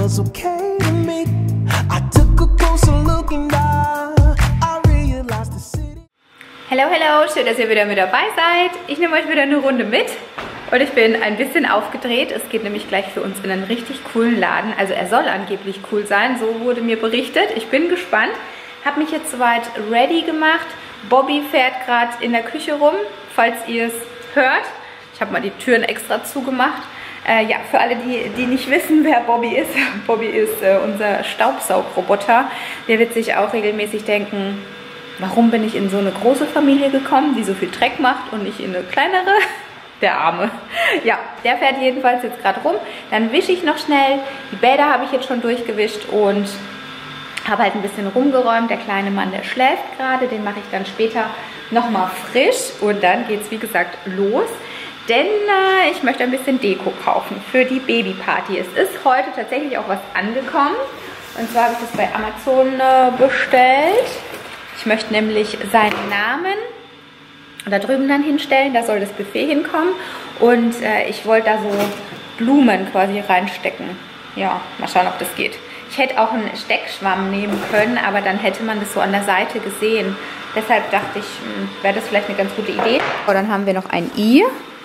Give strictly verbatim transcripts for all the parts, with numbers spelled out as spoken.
was okay to me. I took a closer look and I, I realized the city. Hello, hello, schön, dass ihr wieder mit dabei seid. Ich nehme euch wieder eine Runde mit und ich bin ein bisschen aufgedreht. Es geht nämlich gleich für uns in einen richtig coolen Laden. Also er soll angeblich cool sein, so wurde mir berichtet. Ich bin gespannt. Habe mich jetzt soweit ready gemacht. Bobby fährt gerade in der Küche rum, falls ihr es hört. Ich habe mal die Türen extra zugemacht. Äh, ja, für alle, die, die nicht wissen, wer Bobby ist. Bobby ist äh, unser Staubsaugroboter. Der wird sich auch regelmäßig denken, warum bin ich in so eine große Familie gekommen, die so viel Dreck macht und nicht in eine kleinere? Der Arme. Ja, der fährt jedenfalls jetzt gerade rum. Dann wische ich noch schnell. Die Bäder habe ich jetzt schon durchgewischt und habe halt ein bisschen rumgeräumt. Der kleine Mann, der schläft gerade. Den mache ich dann später nochmal frisch. Und dann geht es, wie gesagt, los. Denn äh, ich möchte ein bisschen Deko kaufen für die Babyparty. Es ist heute tatsächlich auch was angekommen. Und zwar habe ich das bei Amazon äh, bestellt. Ich möchte nämlich seinen Namen da drüben dann hinstellen. Da soll das Buffet hinkommen. Und äh, ich wollte da so Blumen quasi reinstecken. Ja, mal schauen, ob das geht. Ich hätte auch einen Steckschwamm nehmen können, aber dann hätte man das so an der Seite gesehen. Deshalb dachte ich, wäre das vielleicht eine ganz gute Idee. Oh, dann haben wir noch ein I.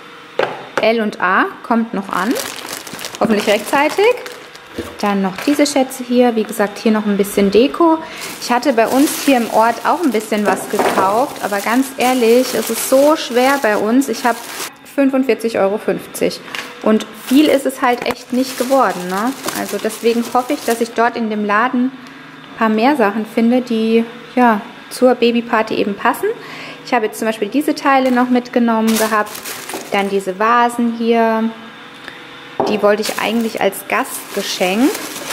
L und A kommt noch an. Hoffentlich rechtzeitig. Dann noch diese Schätze hier. Wie gesagt, hier noch ein bisschen Deko. Ich hatte bei uns hier im Ort auch ein bisschen was gekauft. Aber ganz ehrlich, es ist so schwer bei uns. Ich habe fünfundvierzig Euro fünfzig. Und viel ist es halt echt nicht geworden, ne? Also deswegen hoffe ich, dass ich dort in dem Laden ein paar mehr Sachen finde, die ja zur Babyparty eben passen. Ich habe jetzt zum Beispiel diese Teile noch mitgenommen gehabt. Dann diese Vasen hier. Die wollte ich eigentlich als Gastgeschenk.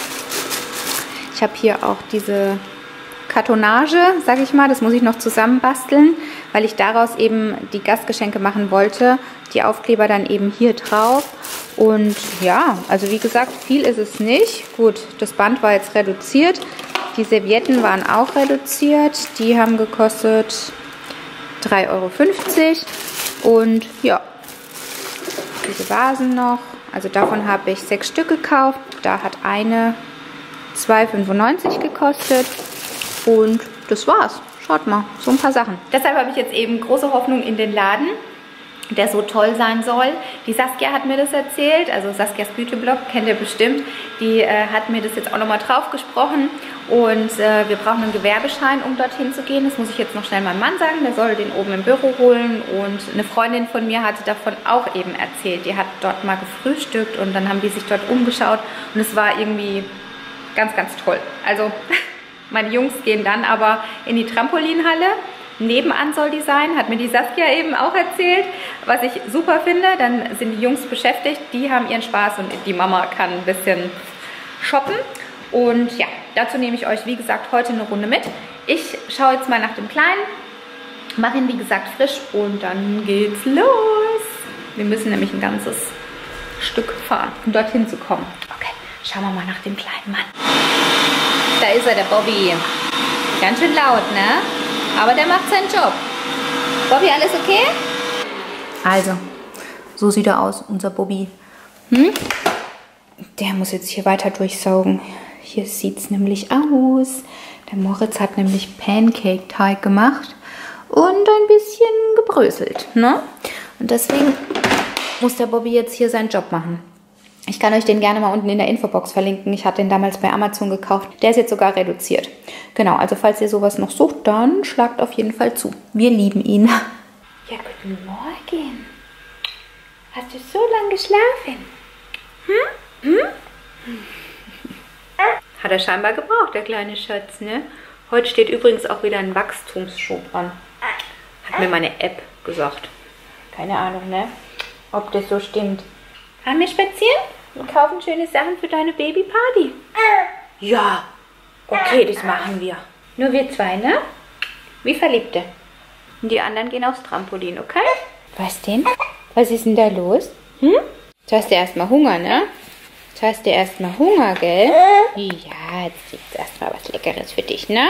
Ich habe hier auch diese Kartonage, sage ich mal. Das muss ich noch zusammenbasteln, weil ich daraus eben die Gastgeschenke machen wollte. Die Aufkleber dann eben hier drauf. Und ja, also wie gesagt, viel ist es nicht. Gut, das Band war jetzt reduziert. Die Servietten waren auch reduziert. Die haben gekostet drei Euro fünfzig. Und ja, diese Vasen noch. Also davon habe ich sechs Stück gekauft. Da hat eine zwei Euro fünfundneunzig gekostet. Und das war's. Schaut mal, so ein paar Sachen. Deshalb habe ich jetzt eben große Hoffnung in den Laden, der so toll sein soll. Die Saskia hat mir das erzählt, also Saskias Beauty-Blog, kennt ihr bestimmt. Die äh, hat mir das jetzt auch nochmal drauf gesprochen. Und äh, wir brauchen einen Gewerbeschein, um dorthin zu gehen. Das muss ich jetzt noch schnell meinem Mann sagen. Der soll den oben im Büro holen. Und eine Freundin von mir hatte davon auch eben erzählt. Die hat dort mal gefrühstückt und dann haben die sich dort umgeschaut. Und es war irgendwie ganz, ganz toll. Also meine Jungs gehen dann aber in die Trampolinhalle. Nebenan soll die sein, hat mir die Saskia eben auch erzählt. Was ich super finde, dann sind die Jungs beschäftigt, die haben ihren Spaß und die Mama kann ein bisschen shoppen. Und ja, dazu nehme ich euch, wie gesagt, heute eine Runde mit. Ich schaue jetzt mal nach dem Kleinen, mache ihn, wie gesagt, frisch und dann geht's los. Wir müssen nämlich ein ganzes Stück fahren, um dorthin zu kommen. Okay, schauen wir mal nach dem kleinen Mann. Da ist er, der Bobby. Ganz schön laut, ne? Aber der macht seinen Job. Bobby, alles okay? Also, so sieht er aus, unser Bobby. Hm? Der muss jetzt hier weiter durchsaugen. Hier sieht es nämlich aus. Der Moritz hat nämlich Pancake-Teig gemacht und ein bisschen gebröselt, ne? Und deswegen muss der Bobby jetzt hier seinen Job machen. Ich kann euch den gerne mal unten in der Infobox verlinken. Ich hatte den damals bei Amazon gekauft. Der ist jetzt sogar reduziert. Genau, also falls ihr sowas noch sucht, dann schlagt auf jeden Fall zu. Wir lieben ihn. Ja, guten Morgen. Hast du so lange geschlafen? Hm? Hm? Hat er scheinbar gebraucht, der kleine Schatz, ne? Heute steht übrigens auch wieder ein Wachstumsschub an. Hat mir meine App gesagt. Keine Ahnung, ne? Ob das so stimmt. Fahren wir spazieren und kaufen schöne Sachen für deine Babyparty? Ja, okay, das machen wir. Nur wir zwei, ne? Wie Verliebte. Und die anderen gehen aufs Trampolin, okay? Was denn? Was ist denn da los? Hm? Du hast ja erstmal Hunger, ne? Du hast ja erstmal Hunger, gell? Ja, jetzt gibt's erstmal was Leckeres für dich, ne?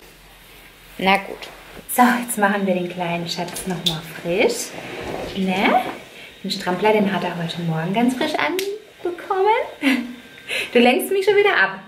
Na gut. So, jetzt machen wir den kleinen Schatz nochmal frisch. Ne? Den Strampler, den hat er heute Morgen ganz frisch anbekommen. Du lenkst mich schon wieder ab.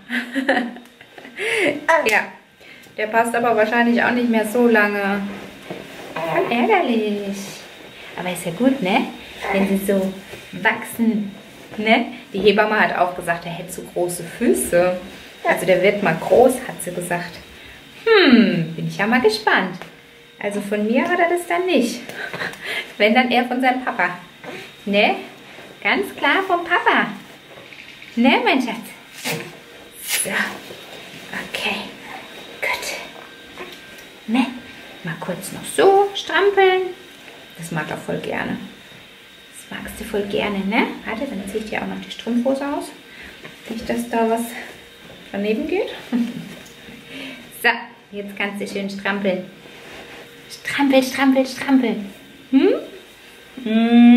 Ja, der passt aber wahrscheinlich auch nicht mehr so lange. Voll ärgerlich. Aber ist ja gut, ne? Wenn sie so wachsen, ne? Die Hebamme hat auch gesagt, er hätte so große Füße. Also der wird mal groß, hat sie gesagt. Hm, bin ich ja mal gespannt. Also von mir hat er das dann nicht. Wenn, dann eher von seinem Papa. Ne? Ganz klar vom Papa. Ne, mein Schatz? So. Okay. Gut. Ne? Mal kurz noch so strampeln. Das mag er voll gerne. Das magst du voll gerne, ne? Warte, dann ziehe ich dir auch noch die Strumpfhose aus. Nicht, dass da was daneben geht. So, jetzt kannst du schön strampeln. Strampel, strampel, strampel. Hm?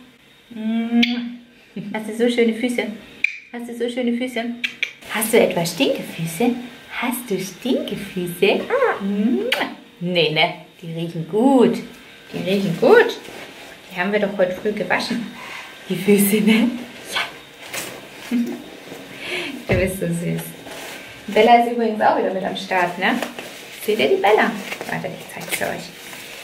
Hast du so schöne Füße? Hast du so schöne Füße? Hast du etwa Stinkefüße? Hast du Stinkefüße? Nee, ne? Die riechen gut. Die riechen gut. Die haben wir doch heute früh gewaschen. Die Füße, ne? Ja. Du bist so süß. Bella ist übrigens auch wieder mit am Start, ne? Seht ihr die Bella? Warte, ich zeige es euch.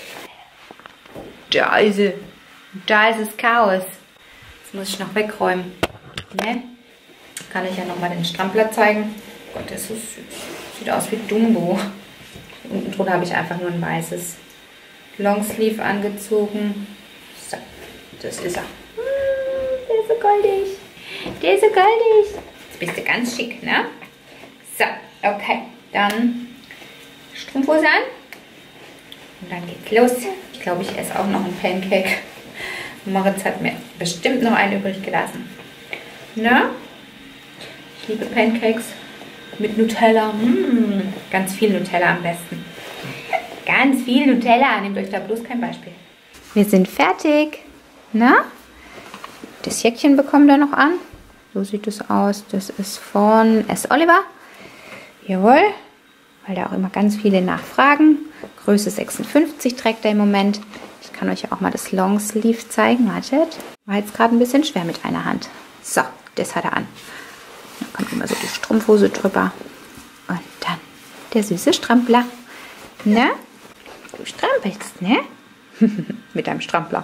Da ist sie. Da ist das Chaos. Jetzt muss ich noch wegräumen. Ne? Kann ich ja nochmal den Strampler zeigen. Gott, das ist so süß. Sieht aus wie Dumbo. Unten drunter habe ich einfach nur ein weißes Longsleeve angezogen. So, das ist er. Der ist so goldig. Der ist so goldig. Jetzt bist du ganz schick, ne? So, okay. Dann Strumpfhose an. Und dann geht's los. Ich glaube, ich esse auch noch ein Pancake. Moritz hat mir bestimmt noch einen übrig gelassen. Na? Ich liebe Pancakes mit Nutella. Mmh. Ganz viel Nutella am besten. Ganz viel Nutella. Nehmt euch da bloß kein Beispiel. Wir sind fertig. Na? Das Jäckchen bekommt er noch an. So sieht es aus. Das ist von S. Oliver. Jawohl. Weil da auch immer ganz viele nachfragen. Größe sechsundfünfzig trägt er im Moment. Ich kann euch auch mal das Longsleeve zeigen. Wartet. War jetzt gerade ein bisschen schwer mit einer Hand. So, das hat er an. Dann kommt immer so die Strumpfhose drüber. Und dann der süße Strampler. Ne? Du strampelst, ne? Mit deinem Strampler.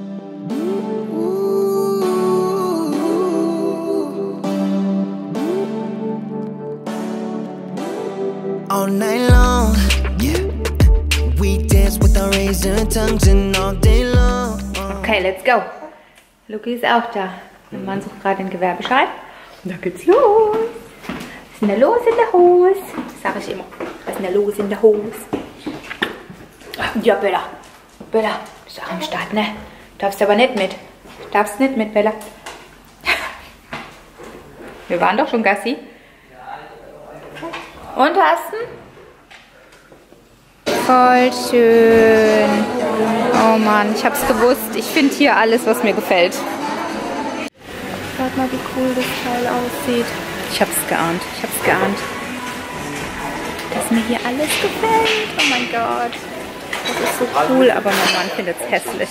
All night long, yeah. We dance with our razor tongues and all day long. Okay, let's go. Luki ist auch da. Mein Mann sucht gerade den Gewerbeschein. Und da geht's los. Was ist denn da los in der Hose? Das sage ich immer. Was ist denn da los in der Hose? Ja, Bella. Bella, bist auch am Start, ne? Darfst aber nicht mit. Darfst nicht mit, Bella. Wir waren doch schon Gassi. Und Tasten? Voll schön. Oh Mann, ich hab's gewusst. Ich finde hier alles, was mir gefällt. Schaut mal, wie cool das Teil aussieht. Ich hab's geahnt. Ich hab's geahnt. Dass mir hier alles gefällt. Oh mein Gott. Das ist so cool, aber mein Mann findet es hässlich.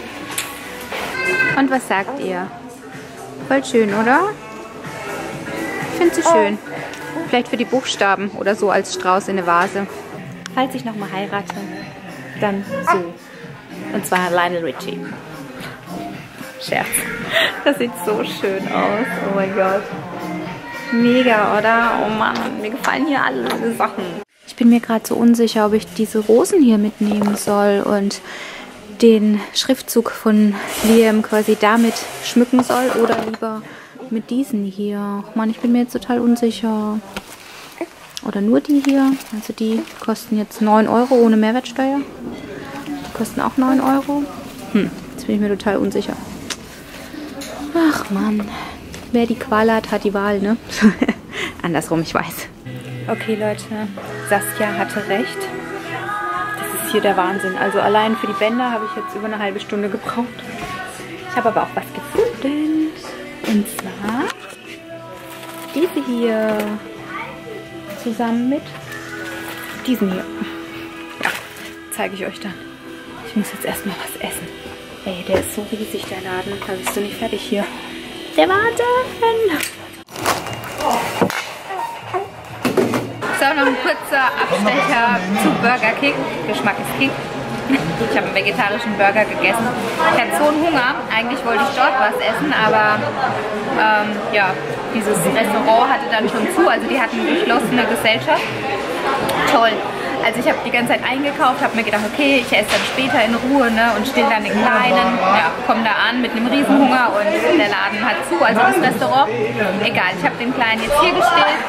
Und was sagt ihr? Voll schön, oder? Ich finde sie schön. Vielleicht für die Buchstaben oder so als Strauß in eine Vase. Falls ich nochmal heirate, dann so. Und zwar Lionel Richie. Scherz. Das sieht so schön aus. Oh mein Gott. Mega, oder? Oh Mann, mir gefallen hier alle diese Sachen. Ich bin mir gerade so unsicher, ob ich diese Rosen hier mitnehmen soll und den Schriftzug von Liam quasi damit schmücken soll oder lieber mit diesen hier. Mann, ich bin mir jetzt total unsicher. Oder nur die hier. Also die kosten jetzt neun Euro ohne Mehrwertsteuer. Die kosten auch neun Euro. Hm, jetzt bin ich mir total unsicher. Ach Mann. Wer die Qual hat, hat die Wahl, ne? Andersrum, ich weiß. Okay, Leute. Saskia hatte recht. Das ist hier der Wahnsinn. Also allein für die Bänder habe ich jetzt über eine halbe Stunde gebraucht. Ich habe aber auch was gefunden. Und zwar diese hier zusammen mit diesen hier. Ja, zeige ich euch dann. Ich muss jetzt erstmal was essen. Ey, der ist so riesig, der Laden. Da bist du nicht fertig hier. Der Wahnsinn! ein kurzer Abstecher zu Burger King. Geschmack ist King. Ich habe einen vegetarischen Burger gegessen. Ich hatte so einen Hunger. Eigentlich wollte ich dort was essen, aber ähm, ja, dieses Restaurant hatte dann schon zu. Also die hatten eine geschlossene Gesellschaft. Toll. Also ich habe die ganze Zeit eingekauft, habe mir gedacht, okay, ich esse dann später in Ruhe, ne, und still dann den Kleinen. Ja, komme da an mit einem Riesenhunger und der Laden hat zu, also das Restaurant. Egal, ich habe den Kleinen jetzt hier gestillt.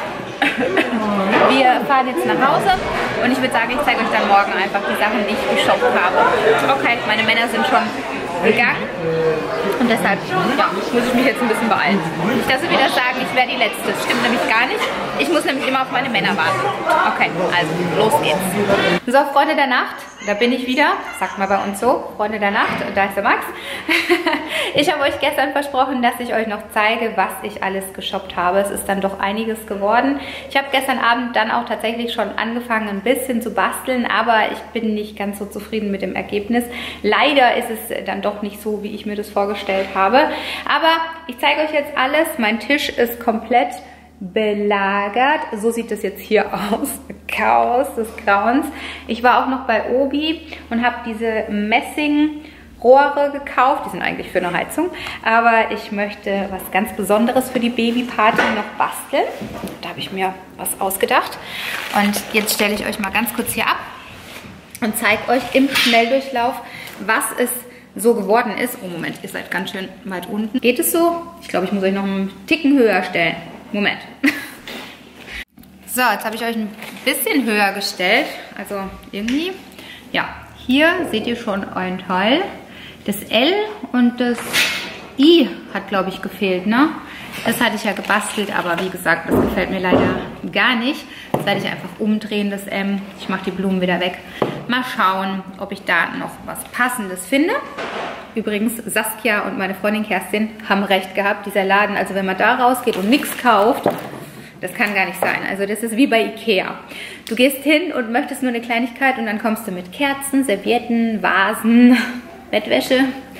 Wir fahren jetzt nach Hause und ich würde sagen, ich zeige euch dann morgen einfach die Sachen, die ich geshoppt habe. Okay, meine Männer sind schon gegangen und deshalb ja, muss ich mich jetzt ein bisschen beeilen. Nicht, dass sie wieder sagen, ich wäre die Letzte. Das stimmt nämlich gar nicht. Ich muss nämlich immer auf meine Männer warten. Okay, also los geht's. So, Freunde der Nacht, da bin ich wieder. Sagt mal bei uns so, Freunde der Nacht, da ist der Max. Ich habe euch gestern versprochen, dass ich euch noch zeige, was ich alles geshoppt habe. Es ist dann doch einiges geworden. Ich habe gestern Abend dann auch tatsächlich schon angefangen, ein bisschen zu basteln, aber ich bin nicht ganz so zufrieden mit dem Ergebnis. Leider ist es dann doch nicht so, wie ich mir das vorgestellt habe. Aber ich zeige euch jetzt alles. Mein Tisch ist komplett belagert. So sieht es jetzt hier aus. Chaos des Grauens. Ich war auch noch bei Obi und habe diese Messing-Rohre gekauft. Die sind eigentlich für eine Heizung. Aber ich möchte was ganz Besonderes für die Babyparty noch basteln. Da habe ich mir was ausgedacht. Und jetzt stelle ich euch mal ganz kurz hier ab und zeige euch im Schnelldurchlauf, was es so geworden ist. Oh, Moment, ihr seid ganz schön weit unten. Geht es so? Ich glaube, ich muss euch noch einen Ticken höher stellen. Moment. So, jetzt habe ich euch ein bisschen höher gestellt. Also irgendwie, ja, hier seht ihr schon ein Teil. Das L und das I hat, glaube ich, gefehlt, ne? Das hatte ich ja gebastelt, aber wie gesagt, das gefällt mir leider gar nicht. Das werde ich einfach umdrehen, das M. Ich mache die Blumen wieder weg. Mal schauen, ob ich da noch was Passendes finde. Übrigens, Saskia und meine Freundin Kerstin haben recht gehabt. Dieser Laden, also wenn man da rausgeht und nichts kauft, das kann gar nicht sein. Also das ist wie bei Ikea. Du gehst hin und möchtest nur eine Kleinigkeit und dann kommst du mit Kerzen, Servietten, Vasen, Bettwäsche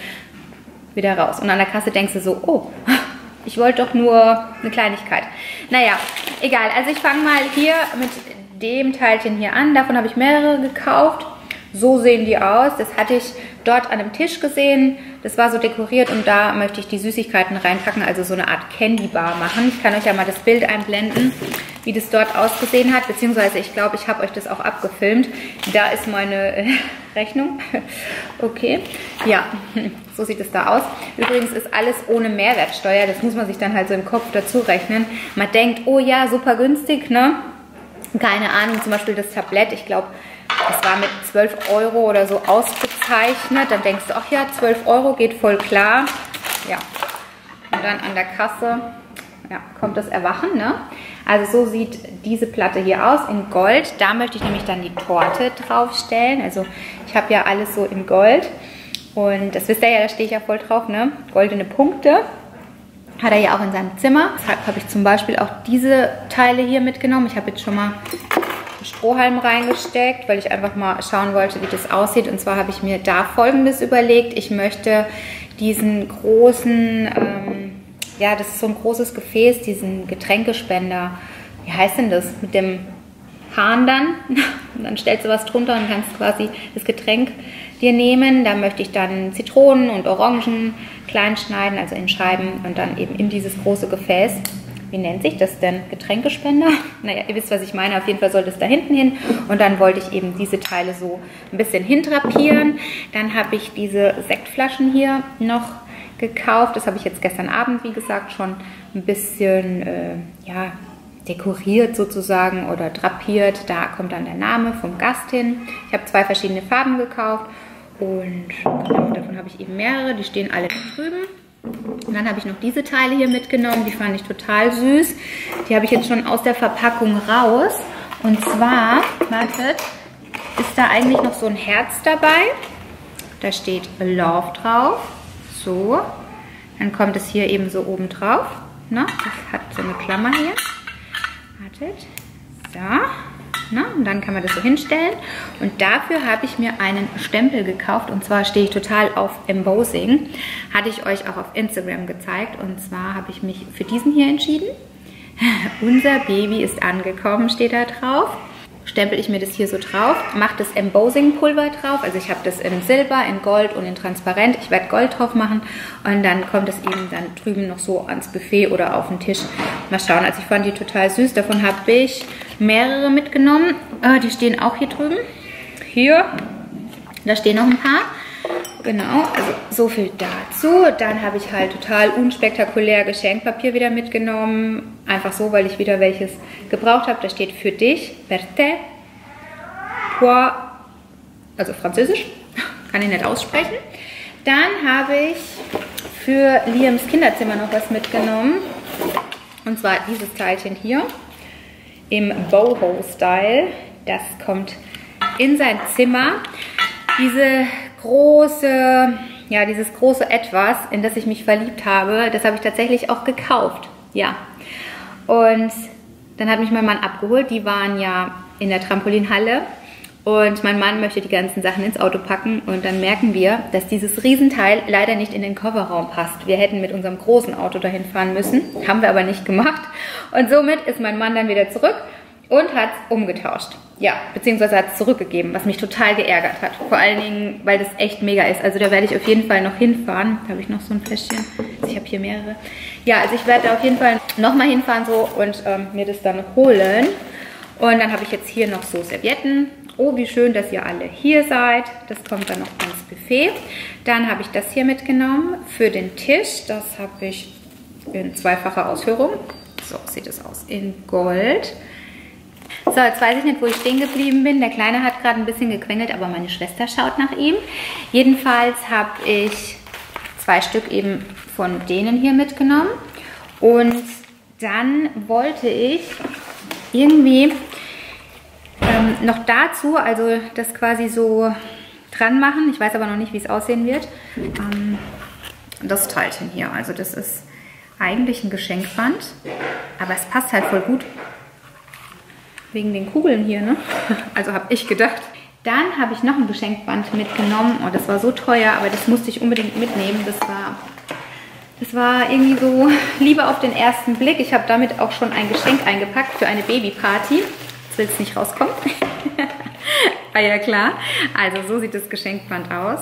wieder raus. Und an der Kasse denkst du so, oh, ich wollte doch nur eine Kleinigkeit. Naja, egal. Also ich fange mal hier mit dem Teilchen hier an. Davon habe ich mehrere gekauft. So sehen die aus. Das hatte ich dort an einem Tisch gesehen. Das war so dekoriert und da möchte ich die Süßigkeiten reinpacken, also so eine Art Candy Bar machen. Ich kann euch ja mal das Bild einblenden, wie das dort ausgesehen hat, beziehungsweise ich glaube, ich habe euch das auch abgefilmt. Da ist meine äh, Rechnung. Okay, ja, so sieht es da aus. Übrigens ist alles ohne Mehrwertsteuer. Das muss man sich dann halt so im Kopf dazu rechnen. Man denkt, oh ja, super günstig, ne? Keine Ahnung, zum Beispiel das Tablett, ich glaube, das war mit zwölf Euro oder so ausgezeichnet. Dann denkst du, ach ja, zwölf Euro geht voll klar. Ja, und dann an der Kasse ja, kommt das Erwachen, ne? Also so sieht diese Platte hier aus, in Gold. Da möchte ich nämlich dann die Torte draufstellen. Also ich habe ja alles so in Gold. Und das wisst ihr ja, da stehe ich ja voll drauf, ne? Goldene Punkte. Hat er ja auch in seinem Zimmer. Deshalb habe ich zum Beispiel auch diese Teile hier mitgenommen. Ich habe jetzt schon mal Strohhalm reingesteckt, weil ich einfach mal schauen wollte, wie das aussieht. Und zwar habe ich mir da Folgendes überlegt. Ich möchte diesen großen, ähm, ja, das ist so ein großes Gefäß, diesen Getränkespender. Wie heißt denn das? Mit dem Hahn dann. Und dann stellst du was drunter und kannst quasi das Getränk dir nehmen. Da möchte ich dann Zitronen und Orangen klein schneiden, also in Scheiben und dann eben in dieses große Gefäß. Wie nennt sich das denn? Getränkespender? Naja, ihr wisst, was ich meine. Auf jeden Fall soll das da hinten hin. Und dann wollte ich eben diese Teile so ein bisschen hindrapieren. Dann habe ich diese Sektflaschen hier noch gekauft. Das habe ich jetzt gestern Abend, wie gesagt, schon ein bisschen äh, ja, dekoriert sozusagen oder drapiert. Da kommt dann der Name vom Gast hin. Ich habe zwei verschiedene Farben gekauft. Und genau, davon habe ich eben mehrere. Die stehen alle da drüben. Und dann habe ich noch diese Teile hier mitgenommen, die fand ich total süß. Die habe ich jetzt schon aus der Verpackung raus. Und zwar, wartet, ist da eigentlich noch so ein Herz dabei. Da steht Love drauf. So. Dann kommt es hier eben so oben drauf. Ne? Das hat so eine Klammer hier. Wartet. So. Ne? Und dann kann man das so hinstellen. Und dafür habe ich mir einen Stempel gekauft. Und zwar stehe ich total auf Embossing. Hatte ich euch auch auf Instagram gezeigt. Und zwar habe ich mich für diesen hier entschieden. Unser Baby ist angekommen, steht da drauf. stempel ich mir das hier so drauf, mache das Embossing-Pulver drauf. Also ich habe das in Silber, in Gold und in Transparent. Ich werde Gold drauf machen und dann kommt es eben dann drüben noch so ans Buffet oder auf den Tisch. Mal schauen. Also ich fand die total süß. Davon habe ich mehrere mitgenommen. Äh, die stehen auch hier drüben. Hier. Da stehen noch ein paar. Genau, also so viel dazu. Dann habe ich halt total unspektakulär Geschenkpapier wieder mitgenommen. Einfach so, weil ich wieder welches gebraucht habe. Da steht für dich, Verte, pour, also französisch, kann ich nicht aussprechen. Dann habe ich für Liams Kinderzimmer noch was mitgenommen. Und zwar dieses Teilchen hier im Boho-Style. Das kommt in sein Zimmer. Diese große, ja, dieses große Etwas, in das ich mich verliebt habe, das habe ich tatsächlich auch gekauft. Ja. Und dann hat mich mein Mann abgeholt. Die waren ja in der Trampolinhalle. Und mein Mann möchte die ganzen Sachen ins Auto packen. Und dann merken wir, dass dieses Riesenteil leider nicht in den Kofferraum passt. Wir hätten mit unserem großen Auto dahin fahren müssen. Haben wir aber nicht gemacht. Und somit ist mein Mann dann wieder zurück und hat es umgetauscht. Ja, beziehungsweise hat es zurückgegeben, was mich total geärgert hat. Vor allen Dingen, weil das echt mega ist. Also da werde ich auf jeden Fall noch hinfahren. Da habe ich noch so ein Fläschchen. Also ich habe hier mehrere. Ja, also ich werde da auf jeden Fall nochmal hinfahren so und ähm, mir das dann holen. Und dann habe ich jetzt hier noch so Servietten. Oh, wie schön, dass ihr alle hier seid. Das kommt dann noch ans Buffet. Dann habe ich das hier mitgenommen für den Tisch. Das habe ich in zweifacher Ausführung. So sieht es aus. In Gold. So, jetzt weiß ich nicht, wo ich stehen geblieben bin. Der Kleine hat gerade ein bisschen gequengelt, aber meine Schwester schaut nach ihm. Jedenfalls habe ich zwei Stück eben von denen hier mitgenommen. Und dann wollte ich irgendwie ähm, noch dazu, also das quasi so dran machen. Ich weiß aber noch nicht, wie es aussehen wird. Ähm, das Teilchen hier, also das ist eigentlich ein Geschenkband, aber es passt halt voll gut. Wegen den Kugeln hier, ne? Also habe ich gedacht. Dann habe ich noch ein Geschenkband mitgenommen. Oh, das war so teuer, aber das musste ich unbedingt mitnehmen. Das war, das war irgendwie so Liebe auf den ersten Blick. Ich habe damit auch schon ein Geschenk eingepackt für eine Babyparty. Jetzt will es nicht rauskommen. War ja klar. Also so sieht das Geschenkband aus.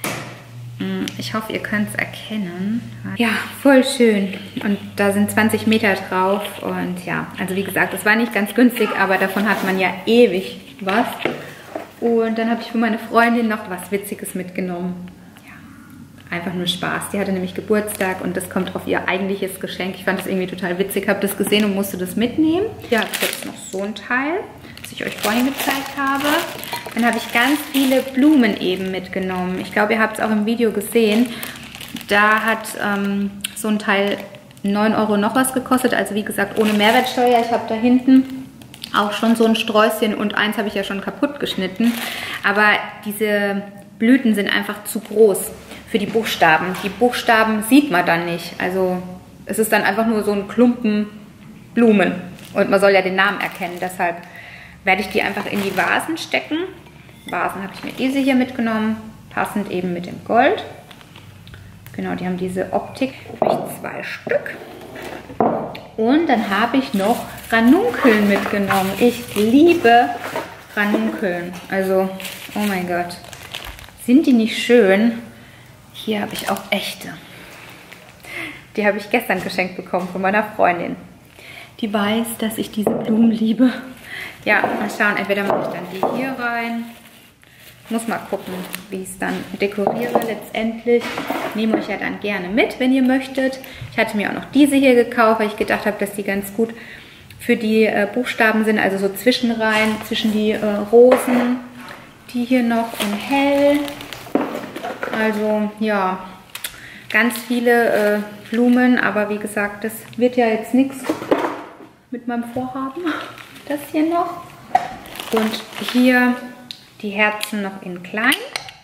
Ich hoffe, ihr könnt es erkennen. Ja, voll schön. Und da sind zwanzig Meter drauf. Und ja, also wie gesagt, das war nicht ganz günstig, aber davon hat man ja ewig was. Und dann habe ich für meine Freundin noch was Witziges mitgenommen. Ja, einfach nur Spaß. Die hatte nämlich Geburtstag und das kommt auf ihr eigentliches Geschenk. Ich fand das irgendwie total witzig, habe das gesehen und musste das mitnehmen. Ja, jetzt noch so ein Teil, das ich euch vorhin gezeigt habe. Dann habe ich ganz viele Blumen eben mitgenommen. Ich glaube, ihr habt es auch im Video gesehen. Da hat ähm, so ein Teil neun Euro noch was gekostet. Also wie gesagt, ohne Mehrwertsteuer. Ich habe da hinten auch schon so ein Sträußchen und eins habe ich ja schon kaputt geschnitten. Aber diese Blüten sind einfach zu groß für die Buchstaben. Die Buchstaben sieht man dann nicht. Also es ist dann einfach nur so ein Klumpen Blumen. Und man soll ja den Namen erkennen. Deshalb werde ich die einfach in die Vasen stecken. Vasen habe ich mir diese hier mitgenommen, passend eben mit dem Gold. Genau, die haben diese Optik. Habe ich zwei Stück. Und dann habe ich noch Ranunkeln mitgenommen. Ich liebe Ranunkeln. Also, oh mein Gott. Sind die nicht schön? Hier habe ich auch echte. Die habe ich gestern geschenkt bekommen von meiner Freundin. Die weiß, dass ich diese Blumen liebe. Ja, mal schauen, entweder mache ich dann die hier rein. Muss mal gucken, wie ich es dann dekoriere letztendlich. Nehme euch ja dann gerne mit, wenn ihr möchtet. Ich hatte mir auch noch diese hier gekauft, weil ich gedacht habe, dass die ganz gut für die äh, Buchstaben sind. Also so Zwischenreihen, zwischen die äh, Rosen. Die hier noch in hell. Also ja, ganz viele äh, Blumen. Aber wie gesagt, das wird ja jetzt nichts mit meinem Vorhaben. Das hier noch. Und hier die Herzen noch in klein.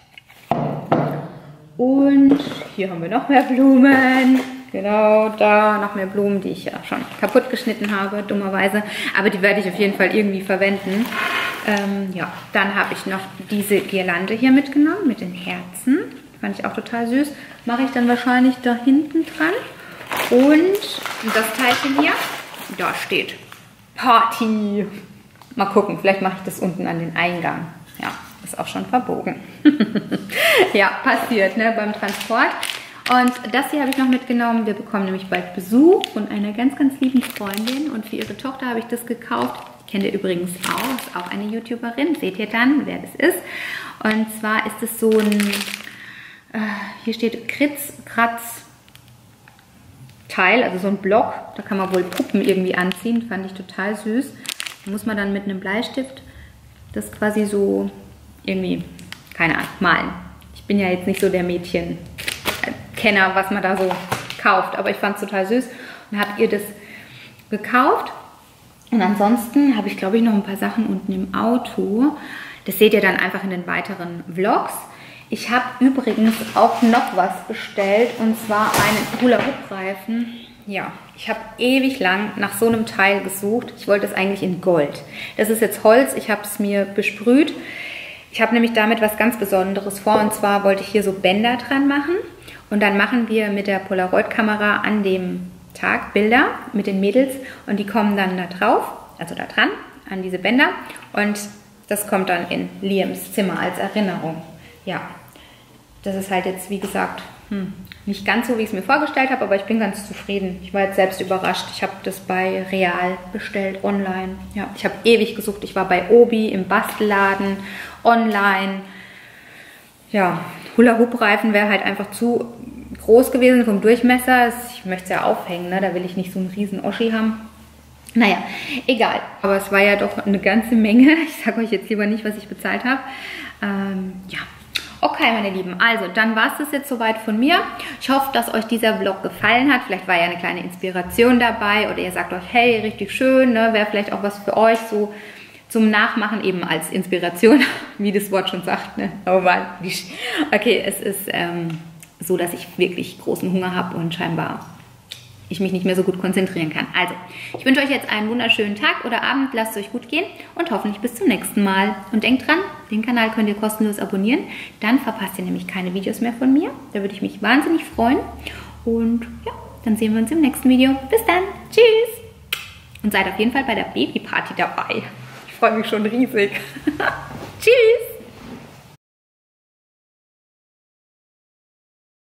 Und hier haben wir noch mehr Blumen. Genau, da noch mehr Blumen, die ich ja schon kaputt geschnitten habe, dummerweise. Aber die werde ich auf jeden Fall irgendwie verwenden. Ähm, ja, dann habe ich noch diese Girlande hier mitgenommen mit den Herzen. Die fand ich auch total süß. Mache ich dann wahrscheinlich da hinten dran. Und das Teilchen hier, da steht Party. Mal gucken, vielleicht mache ich das unten an den Eingang. Ja, ist auch schon verbogen. Ja, passiert, ne, beim Transport. Und das hier habe ich noch mitgenommen. Wir bekommen nämlich bald Besuch von einer ganz, ganz lieben Freundin. Und für ihre Tochter habe ich das gekauft. Die kennt ihr übrigens auch. Ist auch eine YouTuberin. Seht ihr dann, wer das ist. Und zwar ist es so ein, äh, hier steht Kritz, Kratz, Teil, also so ein Block. Da kann man wohl Puppen irgendwie anziehen. Fand ich total süß. Da muss man dann mit einem Bleistift das quasi so irgendwie, keine Ahnung, malen. Ich bin ja jetzt nicht so der Mädchen. Kenner, was man da so kauft. Aber ich fand es total süß und habe ihr das gekauft. Und ansonsten habe ich, glaube ich, noch ein paar Sachen unten im Auto. Das seht ihr dann einfach in den weiteren Vlogs. Ich habe übrigens auch noch was bestellt und zwar einen Hula-Hoop-Reifen. Ja, ich habe ewig lang nach so einem Teil gesucht. Ich wollte es eigentlich in Gold. Das ist jetzt Holz. Ich habe es mir besprüht. Ich habe nämlich damit was ganz Besonderes vor. Und zwar wollte ich hier so Bänder dran machen. Und dann machen wir mit der Polaroid-Kamera an dem Tag Bilder mit den Mädels und die kommen dann da drauf, also da dran, an diese Bänder und das kommt dann in Liams Zimmer als Erinnerung. Ja, das ist halt jetzt, wie gesagt, hm, nicht ganz so, wie ich es mir vorgestellt habe, aber ich bin ganz zufrieden. Ich war jetzt selbst überrascht. Ich habe das bei Real bestellt, online. Ja, ich habe ewig gesucht. Ich war bei Obi im Bastelladen, online. Ja, Hula-Hoop-Reifen wäre halt einfach zu groß gewesen vom Durchmesser. Ich möchte es ja aufhängen, ne? Da will ich nicht so einen riesen Oschi haben. Naja, egal. Aber es war ja doch eine ganze Menge. Ich sage euch jetzt lieber nicht, was ich bezahlt habe. Ähm, ja, okay, meine Lieben. Also, dann war es das jetzt soweit von mir. Ich hoffe, dass euch dieser Vlog gefallen hat. Vielleicht war ja eine kleine Inspiration dabei. Oder ihr sagt euch, hey, richtig schön. Ne? Wäre vielleicht auch was für euch so zum Nachmachen, eben als Inspiration, wie das Wort schon sagt. Ne? Oh Mann. Okay, es ist ähm, so, dass ich wirklich großen Hunger habe und scheinbar ich mich nicht mehr so gut konzentrieren kann. Also, ich wünsche euch jetzt einen wunderschönen Tag oder Abend. Lasst es euch gut gehen und hoffentlich bis zum nächsten Mal. Und denkt dran, den Kanal könnt ihr kostenlos abonnieren. Dann verpasst ihr nämlich keine Videos mehr von mir. Da würde ich mich wahnsinnig freuen. Und ja, dann sehen wir uns im nächsten Video. Bis dann. Tschüss. Und seid auf jeden Fall bei der Babyparty dabei. Ich freue mich schon riesig. Tschüss.